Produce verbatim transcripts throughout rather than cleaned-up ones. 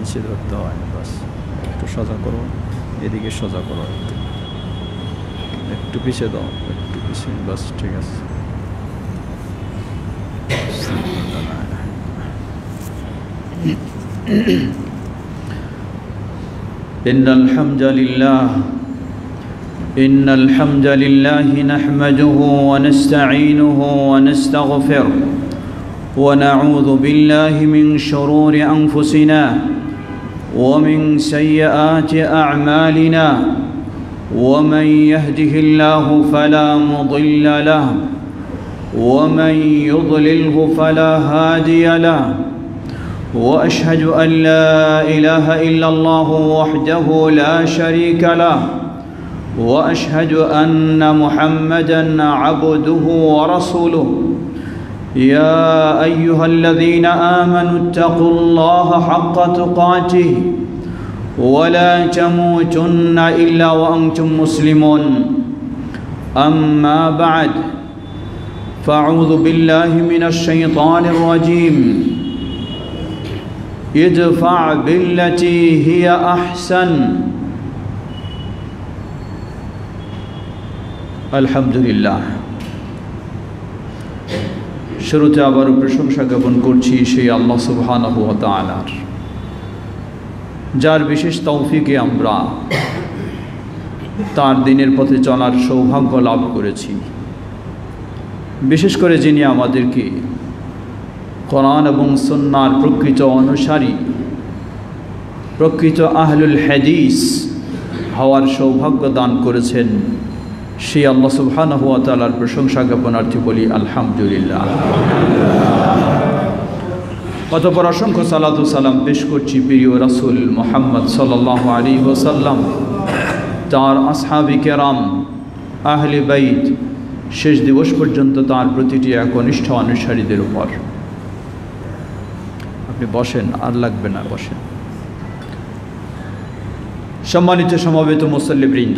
নিচে ধরতে হয় না, বাস একটু সোজা করো, এদিকে সোজা করো, একটু একটু পিছিয়ে দাও, একটু পিছিয়ে, বাস ঠিক আছে। ইন্নাল হামদালিল্লাহ ইন্নাল হামদালিল্লাহি নাহমাদুহু ওয়া নাস্তাঈনুহু ওয়া নাস্তাগফিরুহু ওয়া নাউযু বিল্লাহি মিন শুরুরি আনফুসিনা ওয়া মিন সাইয়্যাতি আ'মালিনা ওয়া মান ইয়াহদিহিল্লাহু ফালা মুদিল্লা লাহু ওয়া মান ইউদ্লিলহু ফালা হাদিয়া লাহু وأشهد أن لا إله إلا الله وحده لا شريك له وأشهد أن محمدًا عبده ورسوله يا أيها الذين آمنوا اتقوا الله حق تقاته ولا تموتن إلا وأنتم مسلمون أما بعد فأعوذ بالله من الشيطان الرجيم ادفع بالتي هي أحسن আলহামদুলিল্লাহ। শুরুতে আবারও প্রশংসা জ্ঞাপন করছি সেই আল্লাহ সুবহানাহু ওয়া তাআলার, যার বিশেষ তৌফিকে আমরা তার দিনের পথে চলার সৌভাগ্য লাভ করেছি। বিশেষ করে যিনি আমাদেরকে কোরআন এবং সুন্নাহর প্রকৃত অনুসারী, প্রকৃত আহলুল হাদিস হওয়ার সৌভাগ্য দান করেছেন, সেই আল্লাহ সুবহানাহু ওয়া তাআলার প্রশংসা জ্ঞাপনার্থে বলি আলহামদুলিল্লাহ। অতঃপর অসংখ্য সালাত ও সালাম পেশ করছি প্রিয় রাসূল মুহাম্মদ সাল্লাল্লাহু আলাইহি ওয়াসাল্লাম, তাঁর আসহাবে কেরাম, আহলে বাইত, শেষ দিবস পর্যন্ত তাঁর প্রতিটি একনিষ্ঠ অনুসারীদের উপর। আপনি বসেন, আর লাগবে না, বসেন। সম্মানিত সমবেত মুসল্লিবৃন্দ,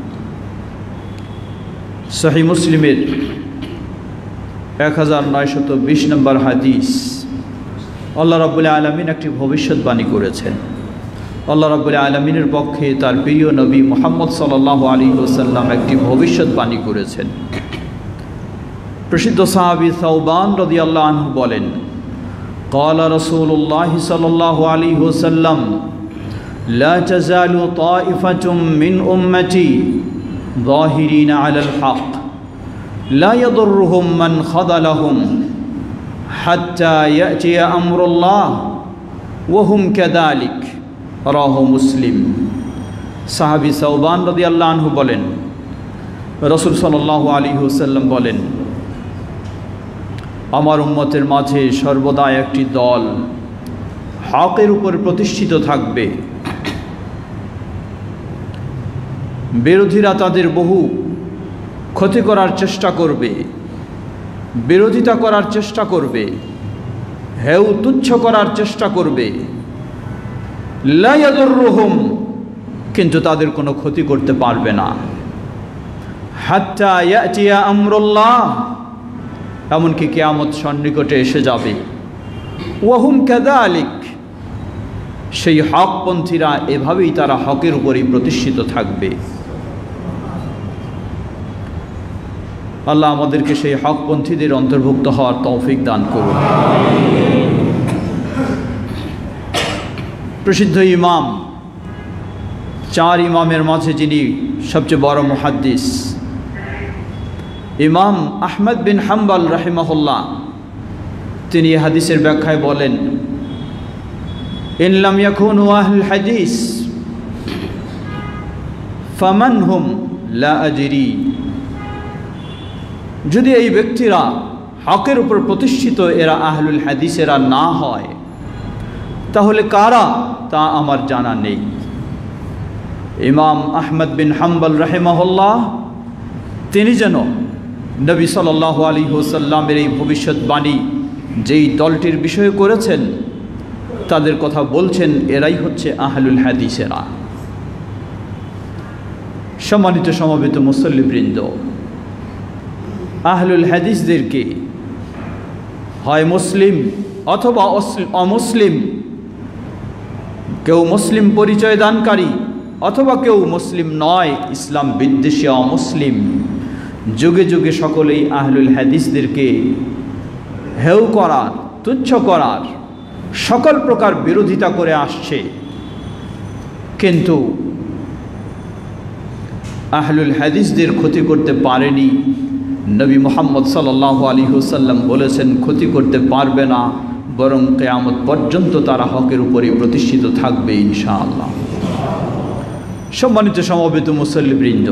সহিহ মুসলিমের এক হাজার নয়শত বিশ নম্বর হাদিস, আল্লাহ রাব্বুল আলামিন একটি ভবিষ্যৎবাণী করেছেন। আল্লাহ রাব্বুল আলামিনের পক্ষে তার প্রিয় নবী মুহাম্মদ সাল্লাল্লাহু আলাইহি ওয়াসাল্লাম একটি ভবিষ্যৎবাণী করেছেন। প্রসিদ্ধ সাহাবী সাওবান রাদিয়াল্লাহু আনহু বলেন, قال رسول الله صلى الله عليه وسلم لا تزال طائفة من أمتي ظاهرين على الحق لا يضرهم من خذلهم حتى يأتي أمر الله وهم كذلك رواه مسلم। সাহাবী সাওবান রাদিয়াল্লাহু আনহু বলেন, রাসূল সাল্লাল্লাহু আলাইহি ওয়াসাল্লাম বলেন, আমার উম্মতের মাঝে সর্বদা একটি দল হকের উপর প্রতিষ্ঠিত থাকবে। বিরোধীরা তাদের বহু ক্ষতি করার চেষ্টা করবে, বিরোধিতা করার চেষ্টা করবে, হেউ তুচ্ছ করার চেষ্টা করবে। লা ইয়াদুররুহুম, কিন্তু তাদের কোনো ক্ষতি করতে পারবে না। হাত্তা ইয়াতিয়া আমরুল্লাহ, এমনকি কিয়ামত সন্নিকটে এসে যাবে। ওয়াহুম কাযালিক, সেই হকপন্থীরা এভাবেই তারা হকের উপরই প্রতিষ্ঠিত থাকবে। আল্লাহ আমাদেরকে সেই হকপন্থীদের অন্তর্ভুক্ত হওয়ার তৌফিক দান করুন। প্রসিদ্ধ ইমাম, চার ইমামের মাঝে যিনি সবচেয়ে বড় মুহাদ্দিস, ইমাম আহমদ বিন হাম্বল রাহিমাহুল্লাহ, তিনি হাদিসের ব্যাখ্যায় বলেন, ইন লাম ইয়াকুনু আহলুল হাদিস ফামান হুম লা আদরি, যদি এই ব্যক্তিরা হকের উপর প্রতিষ্ঠিত এরা আহলুল হাদিসেরা না হয়, তাহলে কারা তা আমার জানা নেই। ইমাম আহমদ বিন হাম্বল রাহিমাহুল্লাহ তিনি যেন নবী সাল্লাল্লাহু আলাইহি ওয়াসাল্লামের এই ভবিষ্যৎবাণী যেই দলটির বিষয়ে করেছেন, তাদের কথা বলছেন, এরাই হচ্ছে আহলুল হাদিসেরা। সম্মানিত সমবেত মুসল্লিবৃন্দ, আহলুল হাদিসদেরকে হয় মুসলিম অথবা অমুসলিম কেউ মুসলিম পরিচয় দানকারী অথবা কেউ মুসলিম নয়, ইসলাম বিদ্বেষী অমুসলিম, যুগে যুগে সকলেই আহলুল হাদিসদেরকে হেয় করার, তুচ্ছ করার, সকল প্রকার বিরোধিতা করে আসছে। কিন্তু আহলুল হাদিসদের ক্ষতি করতে পারেনি। নবী মুহাম্মদ সাল্লাল্লাহু আলাইহি ওয়াসাল্লাম বলেছেন ক্ষতি করতে পারবে না, বরং কিয়ামত পর্যন্ত তারা হকের উপরে প্রতিষ্ঠিত থাকবে ইনশাআল্লাহ। সম্মানিত সমবেত মুসল্লিবৃন্দ,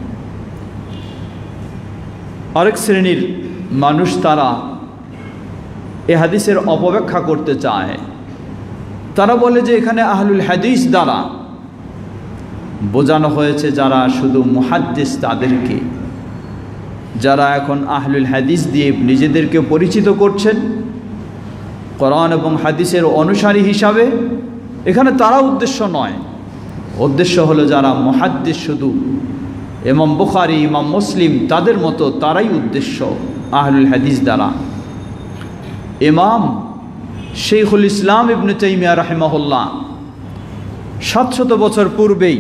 আরেক শ্রেণীর মানুষ তারা এ হাদিসের অপব্যাখ্যা করতে চায়। তারা বলে যে এখানে আহলুল হাদিস দ্বারা বোঝানো হয়েছে যারা শুধু মুহাদ্দিস তাদেরকে, যারা এখন আহলুল হাদিস দিয়ে নিজেদেরকে পরিচিত করছেন কোরআন এবং হাদিসের অনুসারী হিসাবে, এখানে তারা উদ্দেশ্য নয়। উদ্দেশ্য হলো যারা মুহাদ্দিস, শুধু ইমাম বুখারী, ইমাম মুসলিম তাদের মতো তারাই উদ্দেশ্য আহলুল হাদিস দ্বারা। ইমাম শাইখুল ইসলাম ইবনে তাইমিয়া রাহিমাহুল্লাহ সাতশত বছর পূর্বেই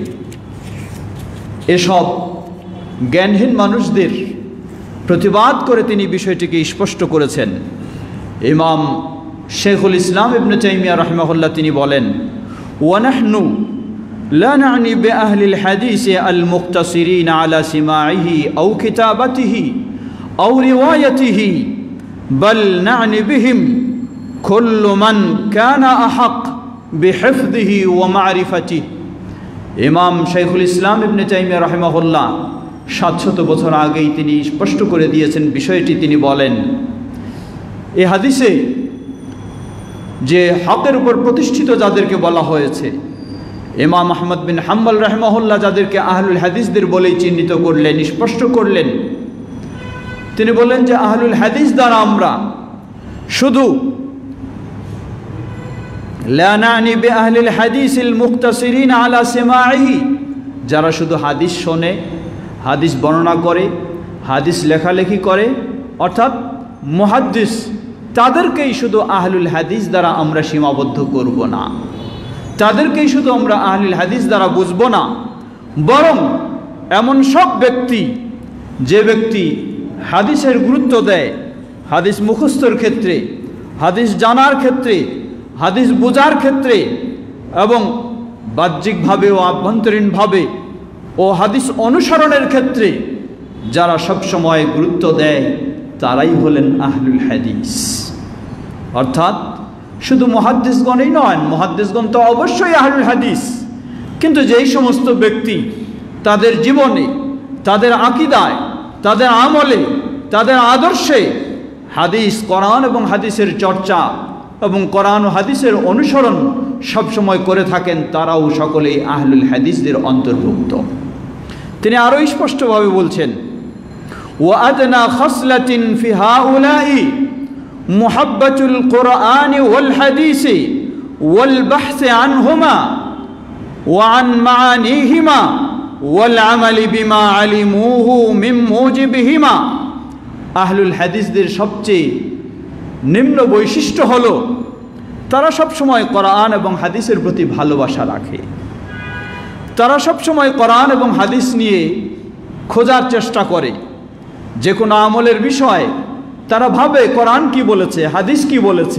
এসব জ্ঞানহীন মানুষদের প্রতিবাদ করে তিনি বিষয়টিকে স্পষ্ট করেছেন। ইমাম শাইখুল ইসলাম ইবনে তাইমিয়া রাহিমাহুল্লাহ তিনি বলেন, ওয়ানাহনু লা না'নি বিআহলিল হাদিস আল মুক্তাসিরিন আলা সিমাইহি আও কিতাবাতিহি আও রিওয়ায়াতিহি বল না'নি বিহিম কুল্লু মান কানা আহক বিহিফযিহি ওয়া মা'রিফাতিহি। ইমাম শাইখুল ইসলাম ইবনে তাইমিয়া রাহিমাহুল্লাহ সাতশত বছর আগেই তিনি স্পষ্ট করে দিয়েছেন বিষয়টি। তিনি বলেন, এই হাদিসে যে হকের উপর প্রতিষ্ঠিত যাদেরকে বলা হয়েছে, ইমাম আহমদ বিন হাম্বল রাহিমাহুল্লাহ যাদেরকে আহলুল হাদিসদের বলেই চিহ্নিত করলেন, স্পষ্ট করলেন। তিনি বলেন যে আহলুল হাদিস দ্বারা আমরা শুধু লা না'নি বিআহলিল হাদিসিল মুক্তাসিরিন আলা সিমাইহি, যারা শুধু হাদিস শোনে, হাদিস বর্ণনা করে, হাদিস লেখালেখি করে, অর্থাৎ মুহাদ্দিস, তাদেরকেই শুধু আহলুল হাদিস দ্বারা আমরা সীমাবদ্ধ করব না, তাদেরকেই শুধু আমরা আহলুল হাদিস দ্বারা বুঝব না, বরং এমন সব ব্যক্তি যে ব্যক্তি হাদিসের গুরুত্ব দেয়, হাদিস মুখস্থর ক্ষেত্রে, হাদিস জানার ক্ষেত্রে, হাদিস বোঝার ক্ষেত্রে এবং বাহ্যিকভাবে ও আভ্যন্তরীণভাবে ও হাদিস অনুসরণের ক্ষেত্রে যারা সবসময় গুরুত্ব দেয়, তারাই হলেন আহলুল হাদিস। অর্থাৎ শুধু মুহাদ্দিসগণই নয়, মুহাদ্দিসগণ তো অবশ্যই আহলুল হাদিস, কিন্তু যেই সমস্ত ব্যক্তি তাদের জীবনে, তাদের আকীদায়, তাদের আমলে, তাদের আদর্শে হাদিস, কোরআন এবং হাদিসের চর্চা এবং কোরআন ও হাদিসের অনুসরণ সবসময় করে থাকেন, তারাও সকলেই আহলুল হাদিসদের অন্তর্ভুক্ত। তিনি আরও স্পষ্টভাবে বলছেন, ওয়া আদনা খাসলাতিন ফি হাউলাই মুহাব্বাতুল কুরআন ওয়াল হাদিস ওয়াল বাহস আনহুমা ওয়া আন মাআনিহিমা ওয়াল আমাল বিমা আলিমুহু মিন মুজিবিহিমা। আহলুল হাদিসদের সবচেয়ে নিম্ন বৈশিষ্ট্য হলো তারা সবসময় কোরআন এবং হাদিসের প্রতি ভালোবাসা রাখে। তারা সবসময় কোরআন এবং হাদিস নিয়ে খোঁজার চেষ্টা করে। যে কোনো আমলের বিষয় তারা ভাবে কোরআন কি বলেছে, হাদিস কি বলেছে,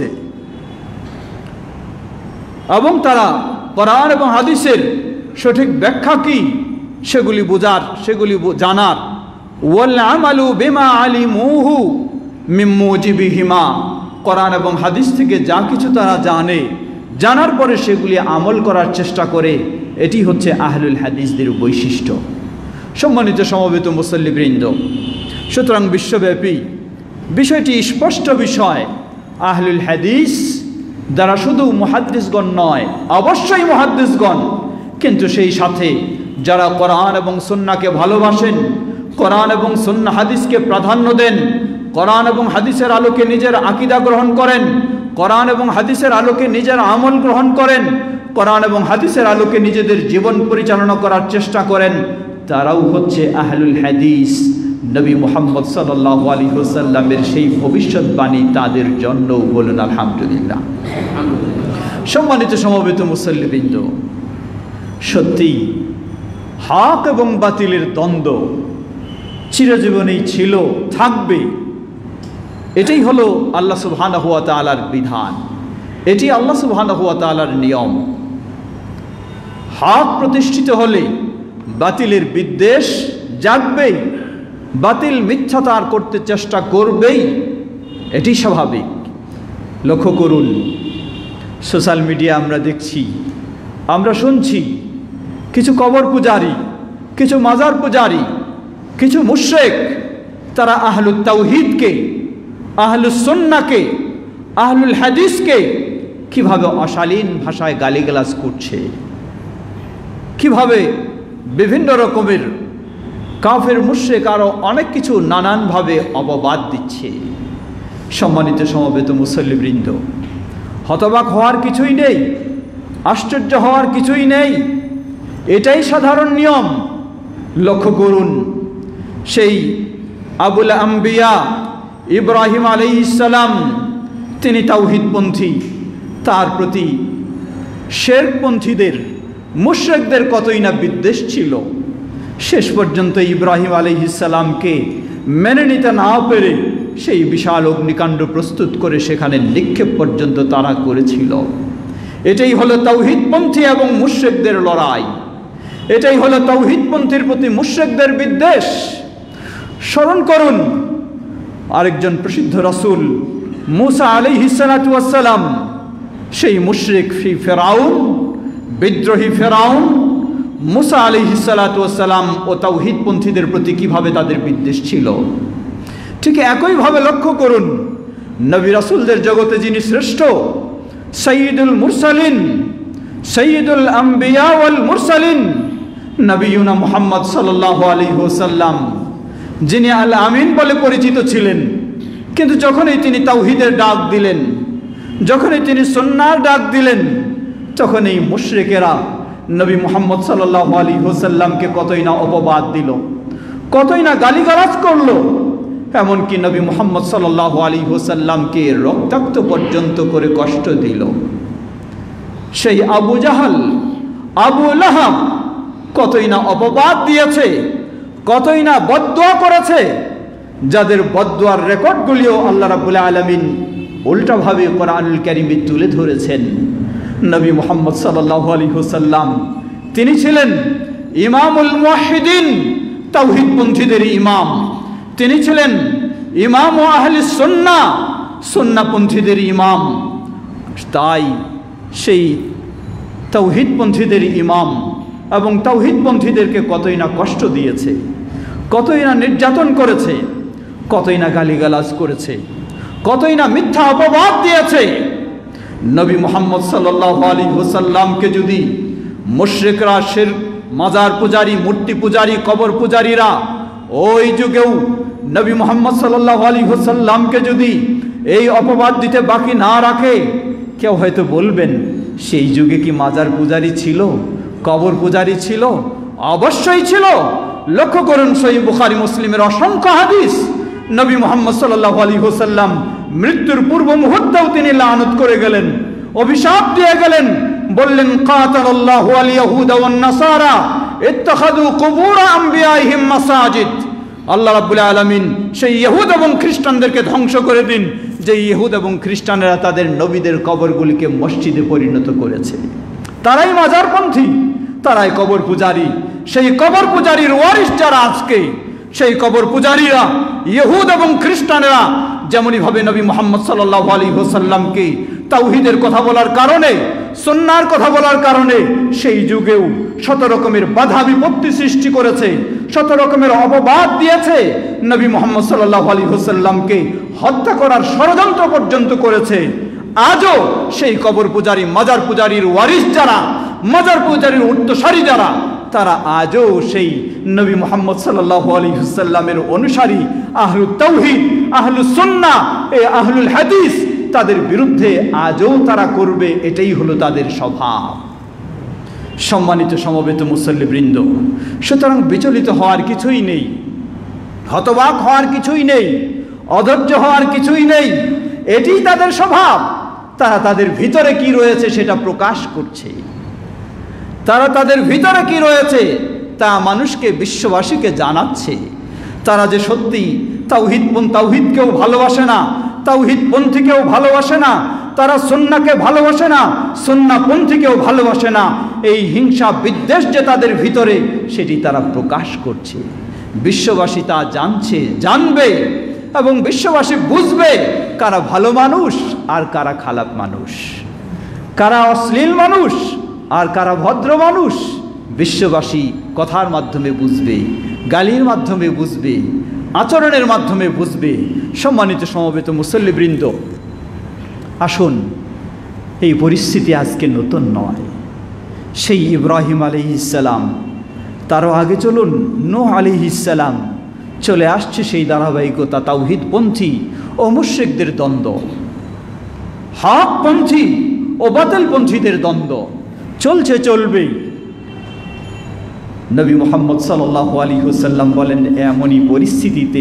এবং তারা কোরআন এবং হাদিসের সঠিক ব্যাখ্যা কি সেগুলি বোঝার, সেগুলি জানার। ওয়াল আমালু বিমা আলিমুহু মিন মুজিবিহিমা, কোরআন এবং হাদিস থেকে যা কিছু তারা জানে, জানার পরে সেগুলি আমল করার চেষ্টা করে। এটি হচ্ছে আহলুল হাদিসদের বৈশিষ্ট্য। সম্মানিত সমবেত মুসল্লিবৃন্দ, সুতরাং বিশ্বব্যাপী বিষয়টি স্পষ্ট বিষয়, আহলুল হাদিস দ্বারা শুধু মুহাদ্দিসগণ নয়, অবশ্যই মুহাদ্দিসগণ, কিন্তু সেই সাথে যারা কোরআন এবং সুন্নাহকে ভালোবাসেন, কোরআন এবং সুন্নাহ হাদিসকে প্রাধান্য দেন, কোরআন এবং হাদিসের আলোকে নিজের আকীদা গ্রহণ করেন, কোরআন এবং হাদিসের আলোকে নিজের আমল গ্রহণ করেন, কোরআন এবং হাদিসের আলোকে নিজেদের জীবন পরিচালনা করার চেষ্টা করেন, তারাও হচ্ছে আহলুল হাদিস। নবী মুহাম্মদ সাল্লাল্লাহু আলাইহি ওয়াসাল্লামের সেই ভবিষ্যৎবাণী তাদের জন্য, বলুন আলহামদুলিল্লাহ। সম্মানিত সমবেত মুসল্লিবৃন্দ, সত্যি হক এবং বাতিলের দ্বন্দ্ব চিরজীবনেই ছিল, থাকবে। এটাই হলো আল্লাহ সুবহানাহু ওয়া তাআলার বিধান, এটি আল্লাহ সুবহানাহু ওয়া তাআলার নিয়ম। হক প্রতিষ্ঠিত হলে বাতিলের বিদ্বেষ জাগবেই, বাতিল মিথ্যাচার করতে চেষ্টা করবেই, এটি স্বাভাবিক। লক্ষ্য করুন, সোশ্যাল মিডিয়া আমরা দেখছি, আমরা শুনছি, কিছু কবর পূজারী, কিছু মাজার পূজারী, কিছু মুশরিক, তারা আহলুত তাওহীদকে, আহলুস সুন্নাহকে, আহলুল হাদিসকে কিভাবে অশালীন ভাষায় গালিগালাজ করছে, কিভাবে বিভিন্ন রকমের কাফের মুশরিক আরও অনেক কিছু নানানভাবে অপবাদ দিচ্ছে। সম্মানিত সমবেত মুসল্লিবৃন্দ, হতবাক হওয়ার কিছুই নেই, আশ্চর্য হওয়ার কিছুই নেই, এটাই সাধারণ নিয়ম। লক্ষ্য করুন, সেই আবুল আম্বিয়া ইব্রাহিম আলাইহিস সালাম, তিনি তাওহীদপন্থী, তার প্রতি শিরকপন্থীদের, মুশরিকদের কতই না বিদ্বেষ ছিল। শেষ পর্যন্ত ইব্রাহিম আলাইহিস সালামকে মেনে নিতে না পেরে সেই বিশাল অগ্নিকাণ্ড প্রস্তুত করে সেখানে নিক্ষেপ পর্যন্ত তারা করেছিল। এটাই হলো তাওহীদপন্থী এবং মুশরিকদের লড়াই, এটাই হলো তাওহীদপন্থীর প্রতি মুশরিকদের বিদ্বেষ। স্মরণ করুন, আরেকজন প্রসিদ্ধ রাসূল মূসা আলাইহিস সালাতু ওয়াস সালাম, সেই মুশরিক, সেই ফেরাউন, বিদ্রোহী ফেরাউন মূসা আলাইহিস সালাতু ওয়াস সালাম ও তাওহীদপন্থীদের প্রতি কিভাবে তাদের বিদ্বেষ ছিল। ঠিক একইভাবে লক্ষ্য করুন, নবী রাসূলদের জগতে যিনি শ্রেষ্ঠ, সাইয়্যিদুল মুরসালিন, সাইয়্যিদুল আম্বিয়া ওয়াল মুরসালিন, নবিয়ুনা মুহাম্মদ সাল্লাল্লাহু আলাইহি ওয়াসাল্লাম, যিনি আল আমিন বলে পরিচিত ছিলেন, কিন্তু যখনই তিনি তাওহীদের ডাক দিলেন, যখনই তিনি সুন্নাহর ডাক দিলেন, তখন এই মুশরিকেরা নবী মুহাম্মদ সাল্লাল্লাহু আলাইহি ওয়াসাল্লামকে কতই না অপবাদ দিল, কতই না গালিগালাজ করলো, এমনকি নবী মুহাম্মদ সাল্লাল্লাহু আলাইহি ওয়াসাল্লামকে রক্তাক্ত পর্যন্ত করে কষ্ট দিল। সেই আবু জাহাল, আবু লাহাব কতই না অপবাদ দিয়েছে, কতই না বদদুয়া করেছে, যাদের বদদুয়ার রেকর্ডগুলিও আল্লাহ রাব্বুল আলামিন উল্টাভাবে কোরআনুল কারীমে তুলে ধরেছেন। নবী মুহাম্মদ সাল্লাল্লাহু আলাইহি ওয়াসাল্লাম, তিনি ছিলেন ইমামুল মুওয়াহ্হিদিন, তাওহীদপন্থীদের ইমাম, তিনি ছিলেন ইমাম ও আহলিস সুন্নাহ, সুন্নাহপন্থীদের ইমাম। তাই সেই তাওহীদপন্থীদের ইমাম এবং তাওহীদপন্থীদেরকে কতই না কষ্ট দিয়েছে, কতই না নির্যাতন করেছে, কতই না গালিগালাজ করেছে, কতই না মিথ্যা অপবাদ দিয়েছে। নবী মুহাম্মদ সাল্লাল্লাহু আলাইহি ওয়াসাল্লামকে যদি মুশরিকরা, শিরক, মাজার পূজারী, মূর্তি পূজারী, কবর পূজারীরা ওই যুগেও নবী মুহাম্মদ সাল্লাল্লাহু আলাইহি ওয়াসাল্লামকে যদি এই অপবাদ দিতে বাকি না রাখে, কেউ হয়তো বলবেন, সেই যুগে কি মাজার পূজারী ছিল, কবর পূজারী ছিল? অবশ্যই ছিল। লক্ষ্য করুন, সহিহ বুখারী মুসলিমের অসংখ্য হাদিস, নবী মুহাম্মদ সাল্লাল্লাহু আলাইহি ওয়াসাল্লাম মৃত্যুর পূর্ব মুহূর্তেও তিনি লানত করে গেলেন, অভিশাপ দিয়ে গেলেন, বললেন, কাতালাল্লাহু আল ইয়াহুদা ওয়ান নাসারা ইত্তাখাযু কুবুর আমবিয়াইহিম মাসাজিদ। আল্লাহ রাব্বুল আলামিন সেই ইহুদ এবং খ্রিস্টানদেরকে ধ্বংস করে দিন, যে ইহুদ এবং খ্রিস্টানেরা তাদের নবীদের কবরগুলিকে মসজিদে পরিণত করেছে। তারাই মাজারপন্থী, তারাই কবর পূজারী। সেই কবর পূজারীর ওয়ারিস যারা আজকে, সেই কবর পূজারীরা, ইহুদ এবং খ্রিস্টানেরা যেমনইভাবে নবী মুহাম্মদ সাল্লাল্লাহু আলাইহি ওয়াসাল্লামকে তাওহীদের কথা বলার কারণে, সুন্নাহর কথা বলার কারণে সেই যুগেও শত রকমের বাধা বিপত্তি সৃষ্টি করেছে, শত রকমের অপবাদ দিয়েছে, নবী মুহাম্মদ সাল্লাল্লাহু আলাইহি ওয়াসাল্লামকে হত্যা করার ষড়যন্ত্র পর্যন্ত করেছে। আজও সেই কবর পূজারী, মাজার পূজারীর ওয়ারিস যারা, মাজার পূজারীর উত্তরসারী যারা, তারা আজও সেই নবী মুহাম্মদ সাল্লাল্লাহু আলাইহি ওয়াসাল্লামের অনুসারী, আহলুত তাওহীদ, আহলুস সুন্নাহ, এই আহলুল হাদিস, তাদের বিরুদ্ধে আজও তারা করবে, এটাই হলো তাদের স্বভাব। সম্মানিত সমবেত মুসল্লিবৃন্দ, সুতরাং বিচলিত হওয়ার কিছুই নেই, হতবাক হওয়ার কিছুই নেই, অধৈর্য হওয়ার কিছুই নেই, এটিই তাদের স্বভাব। তারা তাদের ভিতরে কি রয়েছে সেটা প্রকাশ করছে। তারা তাদের ভিতরে কি রয়েছে তা মানুষকে, বিশ্ববাসীকে জানাচ্ছে। তারা যে সত্যি তাওহীদ তাওহীদকেও ভালোবাসে না, তাওহীদপন্থীকেও ভালোবাসে না, তারা সুন্নাহকে ভালোবাসে না, সুন্নাহপন্থীকেও ভালোবাসে না। এই হিংসা বিদ্বেষ যে তাদের ভিতরে, সেটি তারা প্রকাশ করছে। বিশ্ববাসী তা জানছে, জানবে, এবং বিশ্ববাসী বুঝবে কারা ভালো মানুষ আর কারা খারাপ মানুষ, কারা অশ্লীল মানুষ আর কারা ভদ্র মানুষ। বিশ্ববাসী কথার মাধ্যমে বুঝবে, গালির মাধ্যমে বুঝবে, আচরণের মাধ্যমে বুঝবে। সম্মানিত সমবেত মুসল্লিবৃন্দ, আসুন, এই পরিস্থিতি আজকে নতুন নয়। সেই ইব্রাহিম আলাইহিস সালাম, তারও আগে চলুন নূহ আলাইহিস সালাম, চলে আসছে সেই ধারাবাহিকতা। তাওহীদপন্থী ও মুশরিকদের দ্বন্দ্ব, হকপন্থী ও বাতিলপন্থীদের দ্বন্দ্ব চলছে, চলবেই। নবী মুহাম্মদ সাল্লাল্লাহু আলাইহি ওয়াসাল্লাম বলেন, এমনই পরিস্থিতিতে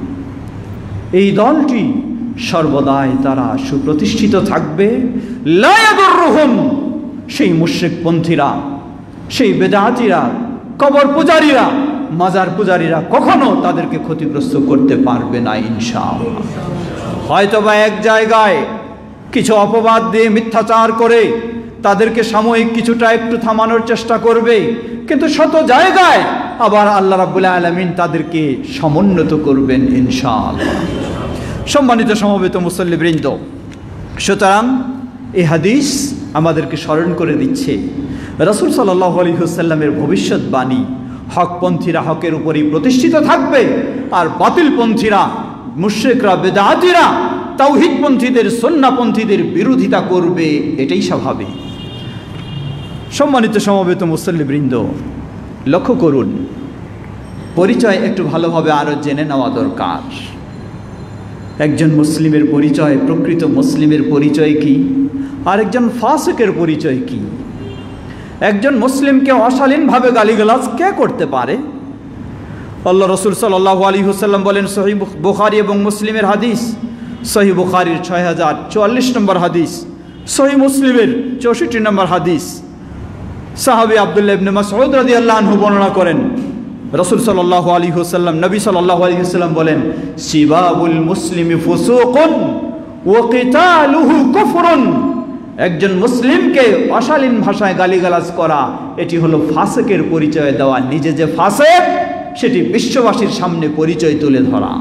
এই দলটি সর্বদাই তারা সুপ্রতিষ্ঠিত থাকবে। লা ইয়াদুররুহুম, সেই মুশরিকপন্থীরা, সেই বেদাতীরা, কবর পূজারীরা, মাজার পূজারীরা কখনো তাদেরকে ক্ষতিগ্রস্ত করতে পারবে না ইনশাআল্লাহ। হয়তোবা এক জায়গায় কিছু অপবাদ দিয়ে, মিথ্যাচার করে তাদেরকে সাময়িক কিছুটা একটু থামানোর চেষ্টা করবে, কিন্তু শত জায়গায় আবার আল্লাহ রাব্বুল আলামিন তাদেরকে সমুন্নত করবেন ইনশাআল্লাহ। সম্মানিত সমবেত মুসল্লিবৃন্দ, সুতরাং এই হাদিস আমাদেরকে স্মরণ করে দিচ্ছে রাসূল সাল্লাল্লাহু আলাইহি ওয়াসাল্লামের ভবিষ্যৎবাণী। হকপন্থীরা হকের উপরই প্রতিষ্ঠিত থাকবে, আর বাতিলপন্থীরা, মুশরিকরা, বেদাতীরা তাওহীদপন্থীদের, সুন্নাহপন্থীদের বিরোধিতা করবে, এটাই স্বাভাবিক। সম্মানিত সমবেত মুসল্লিবৃন্দ, লক্ষ্য করুন, পরিচয় একটু ভালোভাবে আরও জেনে নেওয়া দরকার। একজন মুসলিমের পরিচয়, প্রকৃত মুসলিমের পরিচয় কি, আর একজন ফাসিকের পরিচয় কি। একজন মুসলিমকে অশালীনভাবে গালিগালাজ কে করতে পারে? আল্লাহ রসুল সাল্লাল্লাহু আলাইহি ওয়াসাল্লাম বলেন, সহিহ বুখারী এবং মুসলিমের হাদিস, সহিহ বুখারীর ছয় হাজার চুয়াল্লিশ নম্বর হাদিস, সহিহ মুসলিমের চৌষট্টি নম্বর হাদিস, সাহাবী আব্দুল্লাহ ইবনে মাসউদ রাদিয়াল্লাহু আনহু বর্ণনা করেন, রাসূল সাল্লাল্লাহু আলাইহি ওয়াসাল্লাম, নবী সাল্লাল্লাহু আলাইহি ওয়াসাল্লাম বলেন, সিবাবুল মুসলিমি ফুসুকুন ওয়া কিতালুহু কুফরুন। একজন মুসলিমকে অশালীন ভাষায় গালিগালাজ করা, এটি হলো ফাসিকের পরিচয় দেওয়া। নিজে যে ফাসিক সেটি বিশ্ববাসীর সামনে পরিচয় তুলে ধরা।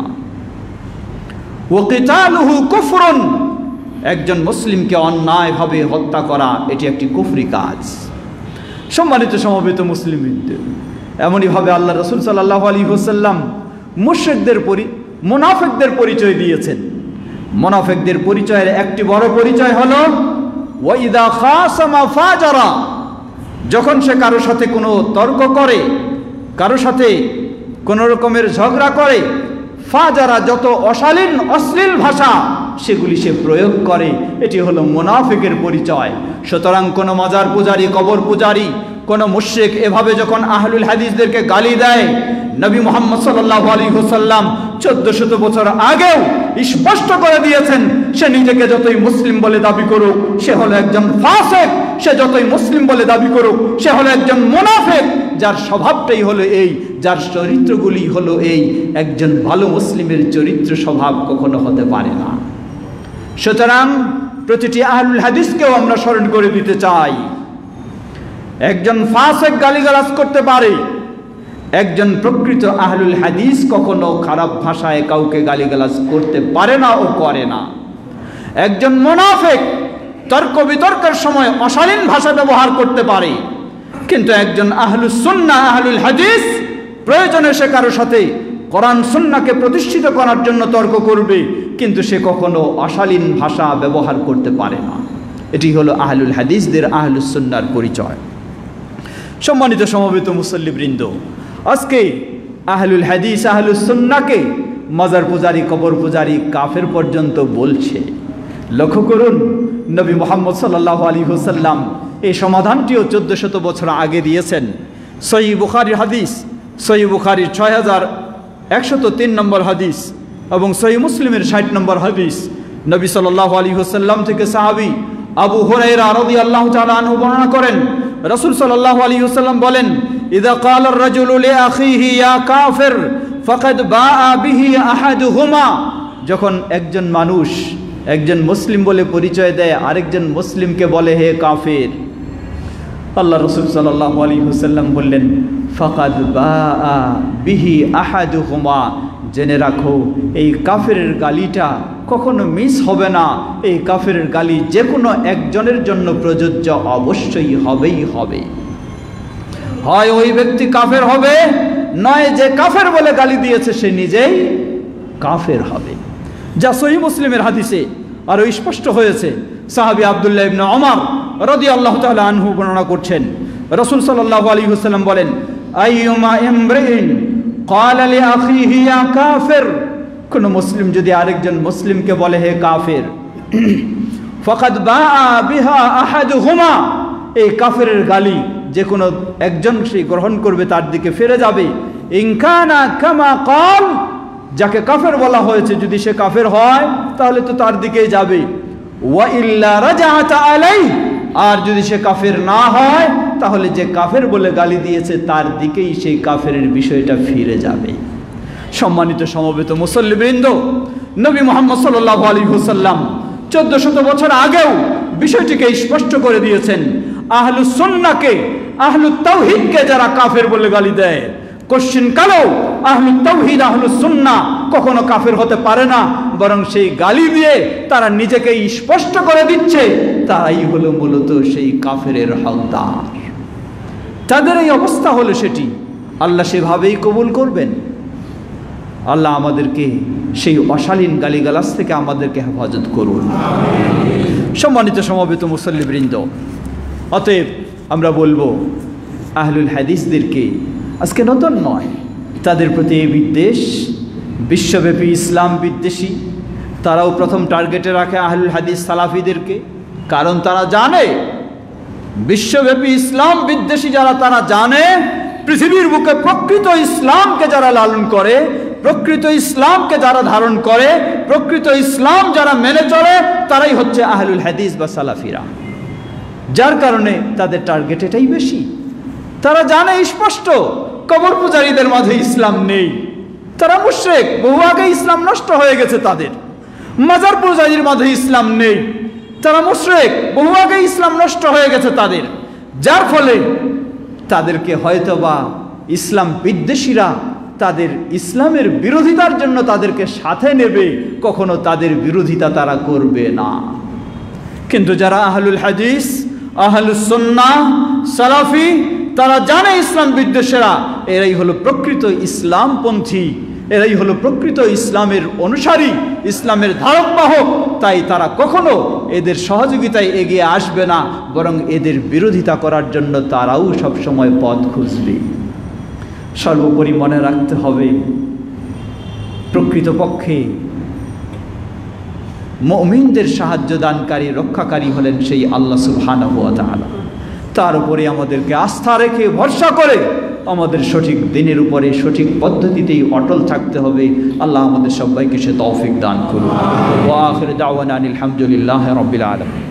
ওয়া কিতালুহু কুফরুন, একজন মুসলিমকে অন্যায়ভাবে হত্যা করা, এটি একটি কুফরি কাজ। সম্মানিত সমবেত মুসলিমদের, এমনইভাবে আল্লাহ রাসূল সাল্লাল্লাহু আলাইহি ওয়াসাল্লাম মুশরিকদের পরি মুনাফিকদের পরিচয় দিয়েছেন। মুনাফিকদের পরিচয়ের একটি বড় পরিচয় হলো ওয়াইদা খাসামা ফাজারা, যখন সে কারো সাথে কোনো তর্ক করে, কারো সাথে কোনো রকমের ঝগড়া করে, ফাজারা, যত অশালীন অশ্লীল ভাষা সেগুলি সে প্রয়োগ করে, এটি হলো মুনাফিকের পরিচয়। সুতরাং কোনো মাজার পূজারী, কবর পূজারী, কোনো মুশরিক এভাবে যখন আহলুল হাদিসদেরকে গালি দেয়, নবী মুহাম্মদ সাল্লাল্লাহু আলাইহি ওয়াসাল্লাম চোদ্দশত বছর আগেও স্পষ্ট করে দিয়েছেন, সে নিজেকে যতই মুসলিম বলে দাবি করুক সে হলো একজন ফাসিক, সে যতই মুসলিম বলে দাবি করুক সে হলো একজন মুনাফিক, যার স্বভাবটাই হলো এই, যার চরিত্রগুলি হলো এই। একজন ভালো মুসলিমের চরিত্র স্বভাব কখনো হতে পারে না। সুতরাং প্রতিটি আহলুল হাদিসকেও আমরা স্মরণ করে দিতে চাই, একজন ফাসিক গালিগালাজ করতে পারে, একজন প্রকৃত আহলুল হাদিস কখনো খারাপ ভাষায় কাউকে গালিগালাজ করতে পারে না ও করে না। একজন মুনাফিক তর্ক বিতর্কের সময় অশালীন ভাষা ব্যবহার করতে পারে, কিন্তু একজন আহলুস সুন্নাহ, আহলুল হাদিস প্রয়োজনে সে কারো সাথে কোরআন সুন্নাহকে প্রতিষ্ঠিত করার জন্য তর্ক করবে, কিন্তু সে কখনো অশালীন ভাষা ব্যবহার করতে পারে না। এটি হলো আহলুল হাদিসদের, আহলুস সুন্নাহর পরিচয়। সম্মানিত সমবেত মুসল্লিবৃন্দ, আজকে আহলুল হাদিস, আহলুস সুন্নাহকে মাজার পূজারী, কবর পূজারী, কাফের পর্যন্ত বলছে। লক্ষ্য করুন, নবী মুহাম্মদ সাল্লাল্লাহু আলাইহি ওয়াসাল্লাম এই সমাধানটিও চোদ্দ শত বছর আগে দিয়েছেন। সহিহ বুখারীর হাদিস, সহিহ বুখারীর ছয় হাজার একশত তিন নম্বর হাদিস এবং সহিহ মুসলিমের ষাট নম্বর হাদিস, নবী সাল্লাল্লাহু আলাইহি ওয়াসাল্লাম থেকে সাহাবী আবু হুরায়রা রাদিয়াল্লাহু তাআলা আনহু বর্ণনা করেন, রাসূল সাল্লাল্লাহু আলাইহি ওয়াসাল্লাম বলেন, ইযা ক্বালা আর-রাজুলু লিআখিহি ইয়া কাফির ফাকাদ বাআ বিহি আহাদুহুমা, যখন একজন মানুষ একজন মুসলিম বলে পরিচয় দেয়, আরেকজন মুসলিমকে বলে হে কাফির, আল্লাহ রাসূল সাল্লাল্লাহু আলাইহি ওয়াসাল্লাম বললেন ফাকাদ বাআ বিহি আহাদুহুমা, জেনে রাখো এই কাফেরের গালিটা কখনো মিস হবে না, এই কাফেরের গালি যে কোনো একজনের জন্য প্রযোজ্য অবশ্যই হবেই হবে। হয় ওই ব্যক্তি কাফের হবে, নয় যে কাফের বলে গালি দিয়েছে সে নিজেই কাফের হবে। যা সহিহ মুসলিমের হাদিসে আরো স্পষ্ট হয়েছে। সাহাবী আব্দুল্লাহ ইবনে ওমর রাদিয়াল্লাহু তাআলা আনহু বর্ণনা করছেন, রাসূল সাল্লাল্লাহু আলাইহি ওয়াসাল্লাম বলেন, আইয়ুমা ইমরিন ক্বালা লিআখিহি ইয়া কাফির, কোন মুসলিম যদি আরেকজন মুসলিমকে বলে হে কাফের, ফাকাদ বাআ বিহা আহাদুহুমা, এই কাফেরের গালি যে কোনো একজন সে গ্রহণ করবে, তার দিকে ফিরে যাবে। ইন কানা কামা ক্বাল, যাকে কাফের বলা হয়েছে যদি সে কাফের হয় তাহলে তো তার দিকেই যাবে। ওয়া ইল্লা রাজাআত আলাইহি, আর যদি সে কাফের না হয় তাহলে যে কাফের বলে গালি দিয়েছে তার দিকেই সেই কাফেরের বিষয়টা ফিরে যাবে। সম্মানিত সমবেত মুসল্লিবৃন্দ, নবী মুহাম্মদ সাল্লাল্লাহু আলাইহি ওয়াসাল্লাম চোদ্দ শত বছর আগেও বিষয়টিকে স্পষ্ট করে দিয়েছেন। আহলুস সুন্নাহকে, আহলুত তাওহীদকে যারা কাফের বলে গালি দেয়, কোশ্চিন কালো আহলুত তাওহীদ আহলুস সুন্নাহ কখনো কাফের হতে পারে না, বরং সেই গালি দিয়ে তারা নিজেকে স্পষ্ট করে দিচ্ছে তারাই হলো মূলত সেই কাফেরের হকদার। তাদের এই অবস্থা হলো সেটি আল্লাহ সেভাবেই কবুল করবেন। আল্লাহ আমাদেরকে সেই অশালীন গালিগালাজ থেকে আমাদেরকে হেফাজত করুন। সম্মানিত সমবেত মুসল্লিবৃন্দ, অতএব আমরা বলবো আহলুল হাদিসদেরকে আজকে নতুন নয়, তাদের প্রতি এই বিদ্বেষ বিশ্বব্যাপী ইসলাম বিদ্বেষী, তারাও প্রথম টার্গেটে রাখে আহলুল হাদিস সালাফিদেরকে, কারণ তারা জানে বিশ্বব্যাপী ইসলাম বিদ্বেষী যারা, তারা জানে পৃথিবীর বুকে প্রকৃত ইসলামকে যারা লালন করে, প্রকৃত ইসলামকে যারা ধারণ করে, প্রকৃত ইসলাম যারা মেনে চলে, তারাই হচ্ছে আহলুল হাদিস বা সালাফিরা। যার কারণে তাদের টার্গেট এটাই বেশি। তারা জানে স্পষ্ট কবর পূজারীদের মাঝে ইসলাম নেই, তারা মুশরিক, বহু আগে ইসলাম নষ্ট হয়ে গেছে তাদের। মাজার পূজারীর মাঝে ইসলাম নেই, তারা মুশরিক, বহু আগে ইসলাম নষ্ট হয়ে গেছে তাদের। যার ফলে তাদেরকে হয়তোবা ইসলাম বিদ্বেষীরা তাদের ইসলামের বিরোধিতার জন্য তাদেরকে সাথে নেবে, কখনো তাদের বিরোধিতা তারা করবে না। কিন্তু যারা আহলুল হাদিস, আহলুস সুন্নাহ, সালাফি, তারা জানে ইসলাম বিদ্বেষীরা এরাই হলো প্রকৃত ইসলামপন্থী, এরাই হলো প্রকৃত ইসলামের অনুসারী, ইসলামের ধারক বাহক। তাই তারা কখনো এদের সহযোগিতায় এগিয়ে আসবে না, বরং এদের বিরোধিতা করার জন্য তারাও সবসময় পথ খুঁজবে। সর্বোপরি মনে রাখতে হবে, প্রকৃতপক্ষে মুমিনদের সাহায্য দানকারী, রক্ষাকারী হলেন সেই আল্লাহ সুবহানাহু ওয়া তাআলা। তার উপরে আমাদেরকে আস্থা রেখে ভরসা করে আমাদের সঠিক দিনের উপরে সঠিক পদ্ধতিতেই অটল থাকতে হবে। আল্লাহ আমাদের সবাইকে সে তৌফিক দান করুন। ওয়া আখিরু দাওয়ানা আনিল হামদুলিল্লাহি রাব্বিল আলামিন।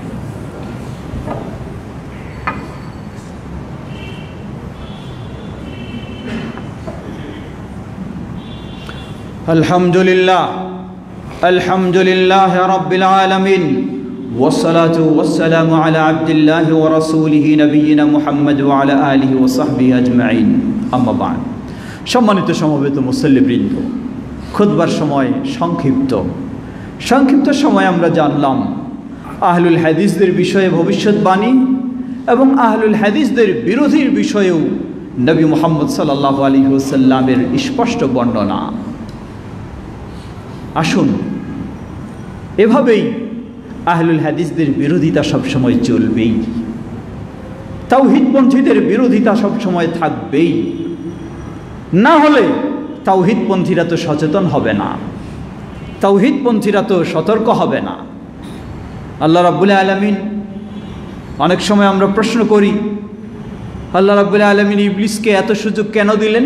আলহামদুলিল্লাহ আলহামদুলিল্লাহি রাব্বিল আলামিন ওয়াসসালাতু ওয়াসসালামু আলা আবদিল্লাহি ওয়া রাসূলিহি নবিয়িনা মুহাম্মদ ওয়া আলা আলিহি ওয়া সাহবিহি আজমাইন, আম্মা বা'দ। সম্মানিত সমবেত মুসল্লিবৃন্দ, খুতবার সময় সংক্ষিপ্ত সংক্ষিপ্ত সময় আমরা জানলাম আহলুল হাদিসদের বিষয়ে ভবিষ্যৎবাণী এবং আহলুল হাদিসদের বিরোধীর বিষয়েও নবী মুহাম্মদ সাল্লাল্লাহু আলাইহি ওয়াসাল্লামের স্পষ্ট বর্ণনা। আসুন এভাবেই আহলুল হাদিসদের বিরোধিতা সবসময় চলবেই, তাওহীদপন্থীদের বিরোধিতা সবসময় থাকবেই। না হলে তাওহীদপন্থীরা তো সচেতন হবে না, তাওহীদপন্থীরা তো সতর্ক হবে না। আল্লাহ রাব্বুল আলামিন, অনেক সময় আমরা প্রশ্ন করি আল্লাহ রাব্বুল আলামিন ইবলিসকে এত সুযোগ কেন দিলেন?